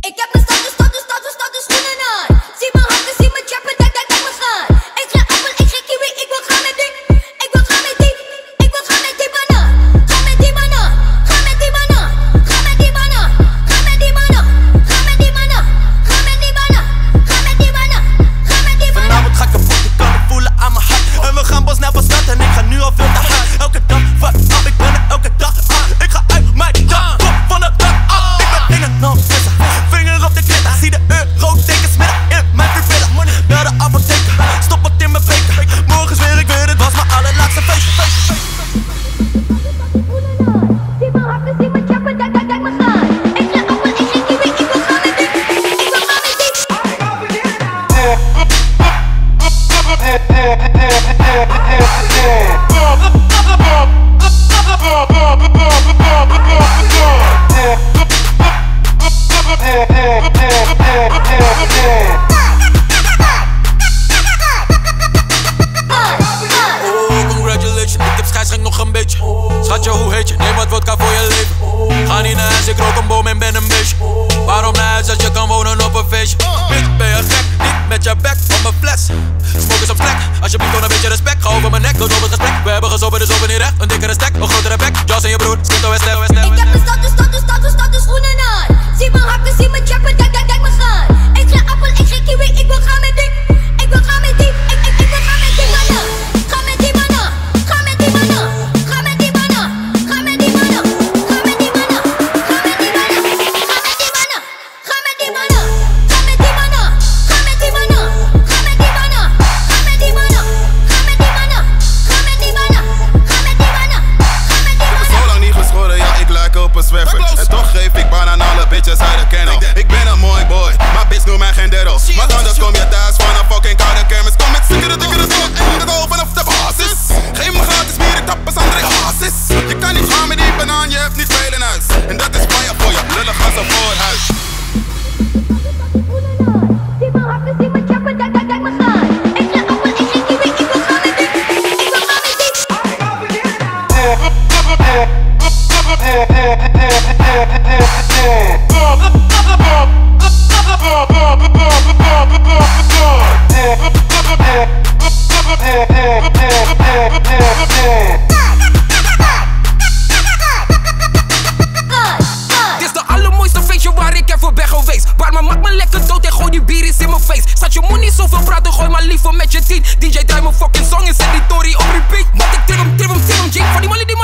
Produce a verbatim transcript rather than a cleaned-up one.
Ik heb mijn status, status, status, status schoenen aan. Zie mijn hakken, zie mijn chappen, kijk, kijk, kijk me gaan. Ik ga appel, ik ga kiwi, ik wil gaan met die. Ik wil gaan met die, ik wil gaan met die mannen. Ga met die mannen, ga met die mannen. Ga met die mannen, ga met die mannen. Ga met die mannen, ga met die mannen. Ga met die mannen, ga met die mannen. Vanavond ga ik kapot, ik kan het voelen aan mijn hart. En we gaan pas naar van stad en ik ga nu al veel te hard. Elke dag, fuck up, ik ben er elke dag aan. Ik ga uit mijn dag, kop van de dag af. Ik ben dingen nog vissen, vinger op de klitter. Zie de euro-tekens midden in mijn pupillen. Bel de apotheker, stop wat in mijn beker. Morgen zweer ik weer, het was mijn allerlaatste feestje. Zie mijn hakken, zie mijn chappen, kijk, kijk, kijk me gaan. Ik ga appel, ik ga kiwi, ik wil gaan met die. Ik wil gaan met die. Nog een beetje. Schatje, hoe heet je? Neem wat vodka voor je leven. Ga niet naar huis, ik rook een boom en ben een beestje. Waarom naar huis als je kan wonen op een feestje? Bitch, ben je gek? Niet met je bek van mijn fles. Smoke is op vlek. Alsjeblieft, toon een beetje respect. Ga over mijn nek, dood op het gesprek. We hebben gezopen, dus open niet recht. Een dikkere stek, een grotere bek. Jos en je broer, Skinto en Stef. Ik heb mijn status, status, status, status schoenen aan. Zie mijn hakken, zie mijn chappen, kijk, kijk, kijk me gaan. Ik ga appel, ik ga kiwi, ik wil gaan met die. Ik wil gaan met die, ik, ik, ik wil gaan met die mannen. Ga met die mannen, ga met die mannen. Ga met die mannen, ga met die mannen. Ga met die mannen, ga met die mannen. Ga met die mannen, ga met die mannen. Ga met die mannen, ga met die mannen. Ga met die mannen, ga met die mannen. Ga met die mannen, ga met die mannen. Ga met die mannen. Zo lang niet geschoren, ja, ik lijk op een zwerver. En toch geef ik baan aan alle bitches uit de kennel. Ik ben een mooi boy, maar bitch noem mij geen derrel. Maar anders kom je thuis van een fucking koude kermis. Kom met ziekere, dikkere stok en het al vanaf de basis. Geef me gratis bier, ik tap pas André Hazes. Je kan niet gaan met die banaan, je hebt niet veel in huis. En dat is Spanje voor je, lullig als een voorhuis. Zie mijn hakken, zie mijn chappen, kijk, kijk, kijk me gaan. Ik ga appel, ik ga kiwi, ik wil gaan met die. Ik wil gaan met die. Dit is de allermooiste feestje waar ik even ben geweest. Waar me maakt me lekker dood en gooi die bier is in mijn face. Zat je moet niet zoveel praten, gooi maar liever met je tien. D J draai mijn fucking song en zet die Tory op repeat. Want ik trip hem, trip hem, trip hem, Jake. Van die mannen die